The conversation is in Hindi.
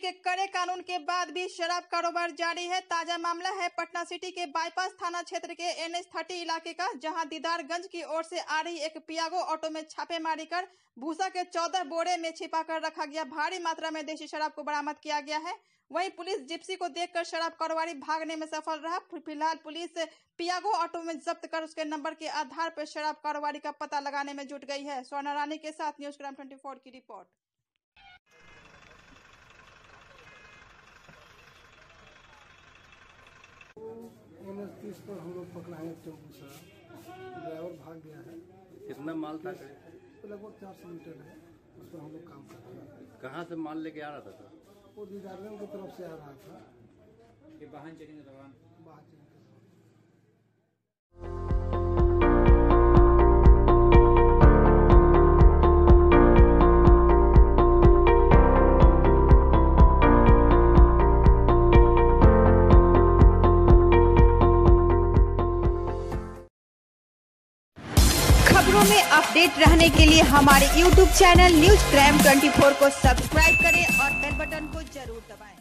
के कड़े कानून के बाद भी शराब कारोबार जारी है। ताजा मामला है पटना सिटी के बाईपास थाना क्षेत्र के NH30 इलाके का, जहां दीदारगंज की ओर से आ रही एक पियागो ऑटो में छापेमारी कर भूसा के 14 बोरे में छिपाकर रखा गया भारी मात्रा में देशी शराब को बरामद किया गया है। वहीं पुलिस जिप्सी को देखकर शराब कारोबारी भागने में सफल रहा। फिलहाल पुलिस पियागो ऑटो में जब्त कर उसके नंबर के आधार पर शराब कारोबारी का पता लगाने में जुट गई है। स्वर्णा रानी के साथ न्यूज क्राइम 24 की रिपोर्ट। NH30 पर हम लोग पकड़ा है टेम्पू से, ड्राइवर भाग गया है। कितना माल था? लगभग 400 लीटर है, उस पर हम लोग काम कर रहे हैं। कहाँ से माल लेके आ रहा था? वो दीदारगंज की तरफ से आ रहा था। ये वाहन चेकिंग के दौरान खबरों में अपडेट रहने के लिए हमारे YouTube चैनल न्यूज क्राइम 24 को सब्सक्राइब करें और बेल बटन को जरूर दबाएं।